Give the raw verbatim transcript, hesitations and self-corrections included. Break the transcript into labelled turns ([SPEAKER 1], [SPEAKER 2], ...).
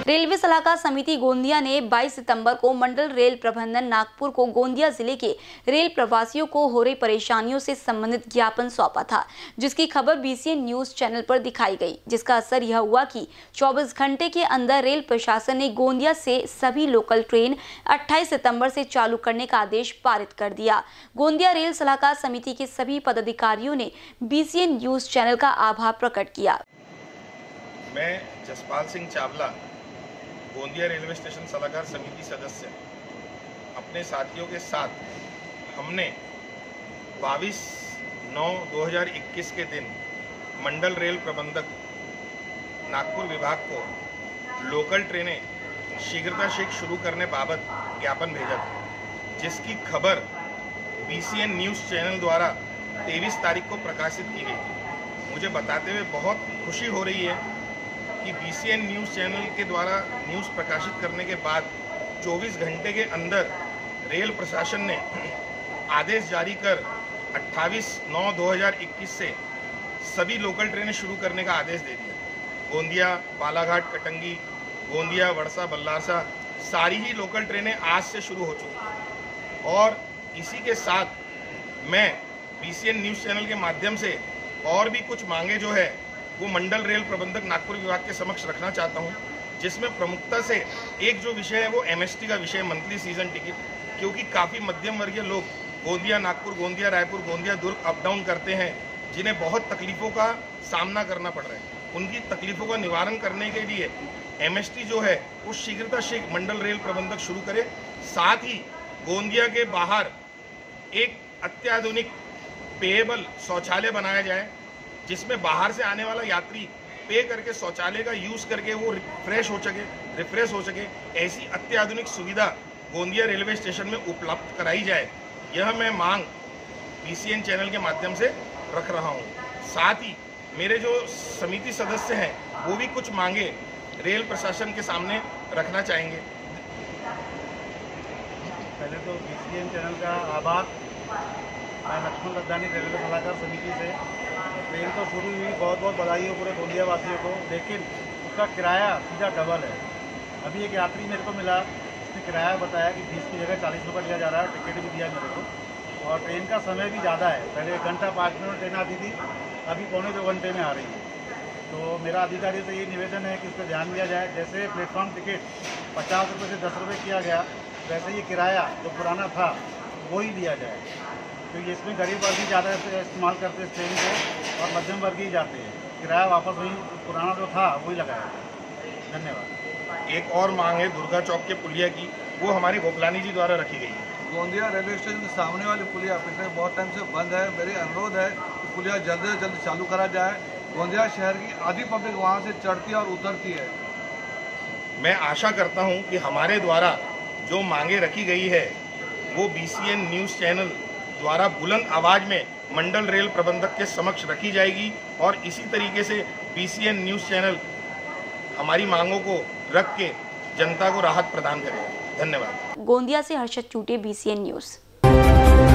[SPEAKER 1] Railway सलाहकार समिति गोंदिया ने बाईस सितंबर को मंडल रेल प्रबंधन नागपुर को गोंदिया जिले के रेल प्रवासियों को हो रही परेशानियों से संबंधित ज्ञापन सौंपा था, जिसकी खबर बीसीएन न्यूज चैनल पर दिखाई गई। जिसका असर यह हुआ कि चौबीस घंटे के अंदर रेल प्रशासन ने गोंदिया से सभी लोकल ट्रेन अट्ठाईस सितंबर से चालू करने का आदेश पारित कर दिया। गोंदिया रेल सलाहकार समिति के सभी पदाधिकारियों ने बीसीएन न्यूज चैनल का आभार प्रकट किया।
[SPEAKER 2] मैं जसपाल सिंह चावला, गोंदिया रेलवे स्टेशन सलाहकार समिति सदस्य, अपने साथियों के साथ हमने बाईस नौ दो हज़ार इक्कीस के दिन मंडल रेल प्रबंधक नागपुर विभाग को लोकल ट्रेनें शीघ्रता शीघ्र शुरू करने बाबत ज्ञापन भेजा था, जिसकी खबर बीसीएन न्यूज़ चैनल द्वारा तेईस तारीख को प्रकाशित की गई थी। मुझे बताते हुए बहुत खुशी हो रही है कि बीसीएन न्यूज़ चैनल के द्वारा न्यूज़ प्रकाशित करने के बाद चौबीस घंटे के अंदर रेल प्रशासन ने आदेश जारी कर अट्ठाईस नौ दो हज़ार इक्कीस से सभी लोकल ट्रेनें शुरू करने का आदेश दे दिया। गोंदिया, बालाघाट, कटंगी, गोंदिया, वड़सा, बल्लारसा सारी ही लोकल ट्रेनें आज से शुरू हो चुकी हैं। और इसी के साथ मैं बीसीएन न्यूज़ चैनल के माध्यम से और भी कुछ मांगे जो है वो मंडल रेल प्रबंधक नागपुर विभाग के समक्ष रखना चाहता हूं, जिसमें प्रमुखता से एक जो विषय है वो एमएसटी का विषय, मंथली सीजन टिकट, क्योंकि काफ़ी मध्यम वर्गीय लोग गोंदिया नागपुर, गोंदिया रायपुर, गोंदिया दुर्ग अप डाउन करते हैं, जिन्हें बहुत तकलीफ़ों का सामना करना पड़ रहा है। उनकी तकलीफ़ों का निवारण करने के लिए एमएसटी जो है वो शीघ्रता शीघ्र मंडल रेल प्रबंधक शुरू करे। साथ ही गोंदिया के बाहर एक अत्याधुनिक पेयबल शौचालय बनाया जाए, जिसमें बाहर से आने वाला यात्री पे करके शौचालय का यूज़ करके वो रिफ्रेश हो सके रिफ्रेश हो सके ऐसी अत्याधुनिक सुविधा गोंदिया रेलवे स्टेशन में उपलब्ध कराई जाए। यह मैं मांग बीसीएन चैनल के माध्यम से रख रहा हूं। साथ ही मेरे जो समिति सदस्य हैं वो भी कुछ मांगे रेल प्रशासन के सामने रखना चाहेंगे।
[SPEAKER 3] पहले तो बीसीएन चैनल का आभार। मैं लक्ष्मण लद्दानी, रेलवे सलाहकार समिति से। ट्रेन तो शुरू हुई, बहुत बहुत बधाई हो पूरे गोंदिया वासियों को, लेकिन उसका किराया सीधा डबल है। अभी एक यात्री मेरे को मिला, उसने किराया बताया कि बीस की जगह चालीस रुपये लिया जा रहा है, टिकट भी दिया मेरे को, और ट्रेन का समय भी ज़्यादा है। पहले एक घंटा पाँच मिनट ट्रेन आती थी, अभी पौने दो घंटे में आ रही है। तो मेरा अधिकारी से ये निवेदन है कि उस पर ध्यान दिया जाए। जैसे प्लेटफॉर्म टिकट पचास रुपये से दस रुपये किया गया, वैसे ये किराया जो पुराना था वो ही लिया जाए, क्योंकि इसमें गरीब वर्ग ही ज़्यादा इस्तेमाल करते हैं ट्रेन को, और मध्यम वर्ग ही जाते हैं। किराया वापस वही पुराना जो था वही लगाया। धन्यवाद।
[SPEAKER 2] एक और मांग है दुर्गा चौक के पुलिया की, वो हमारे गोपलानी जी द्वारा रखी गई है।
[SPEAKER 4] गोंदिया रेलवे स्टेशन के सामने वाली पुलिया पिछले बहुत टाइम से बंद है। मेरी अनुरोध है कि पुलिया जल्द से जल्द चालू करा जाए। गोंदिया शहर की आधी पब्लिक वहाँ से चढ़ती और उतरती है।
[SPEAKER 2] मैं आशा करता हूँ कि हमारे द्वारा जो मांगे रखी गई है वो बीसीएन न्यूज़ चैनल द्वारा बुलंद आवाज में मंडल रेल प्रबंधक के समक्ष रखी जाएगी, और इसी तरीके से बीसीएन न्यूज़ चैनल हमारी मांगों को रख के जनता को राहत प्रदान करेगा। धन्यवाद।
[SPEAKER 1] गोंदिया से हर्षद चूटे, बीसीएन न्यूज़।